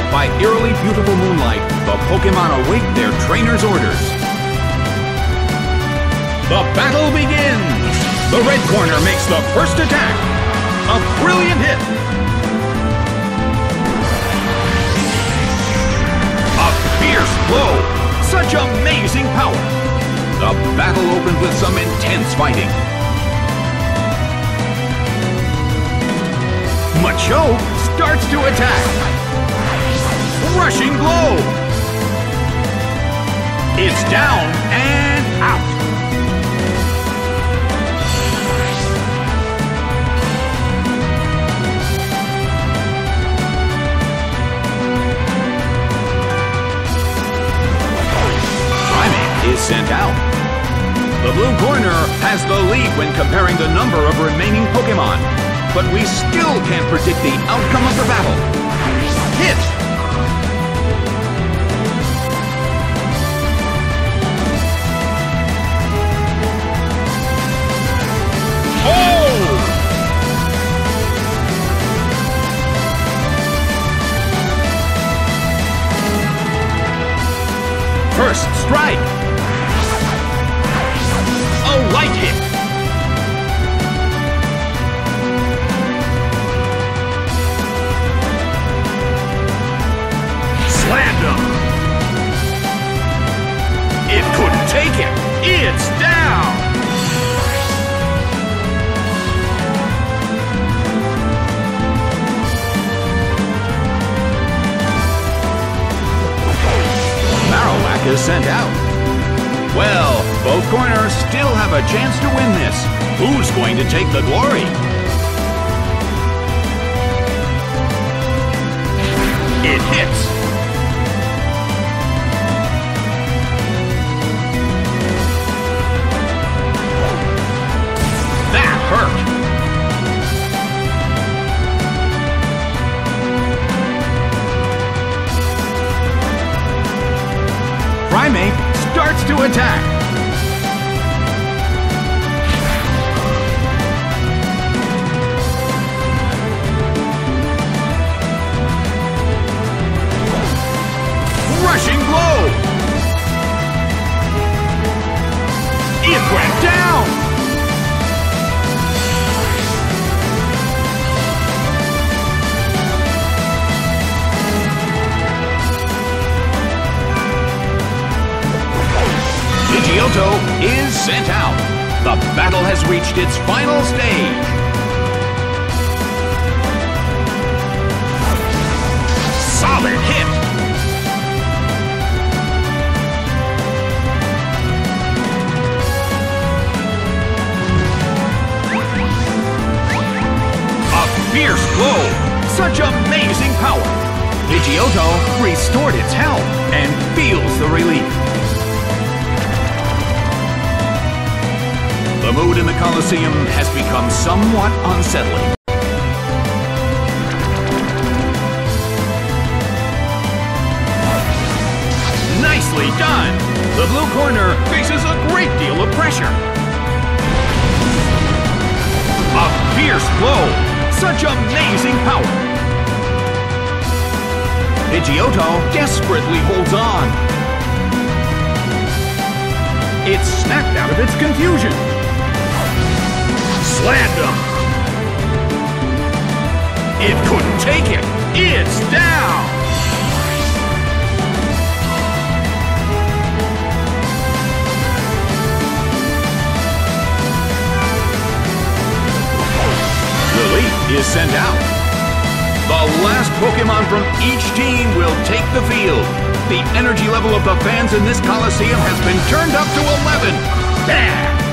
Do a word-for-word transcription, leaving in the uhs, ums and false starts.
By eerily beautiful moonlight, the Pokémon await their trainer's orders. The battle begins! The red corner makes the first attack. A brilliant hit. A fierce blow. Such amazing power. The battle opens with some intense fighting. Machoke starts to attack. Rushing blow. It's down and out. Primeape is sent out. The blue corner has the lead when comparing the number of remaining Pokémon. But we still can't predict the outcome of the battle. Hit! Oh! First strike! A light hit! Slammed him! It couldn't take it! It's down! Marowak is sent out. Well, both corners still have a chance to win this. Who's going to take the glory? It hits! That hurt! Primeape starts to attack. Rushing blow! It went down! Pidgeotto is sent out. The battle has reached its final stage. Solid hit! A fierce blow! Such amazing power! Pidgeotto restored its health and feels the relief. The mood in the Colosseum has become somewhat unsettling. Nicely done! The blue corner faces a great deal of pressure. A fierce blow! Such amazing power! Pidgeotto desperately holds on. It's snapped out of its confusion. Slammed him! It couldn't take it! It's down! Relief is sent out. The last Pokémon from each team will take the field. The energy level of the fans in this Colosseum has been turned up to eleven. There!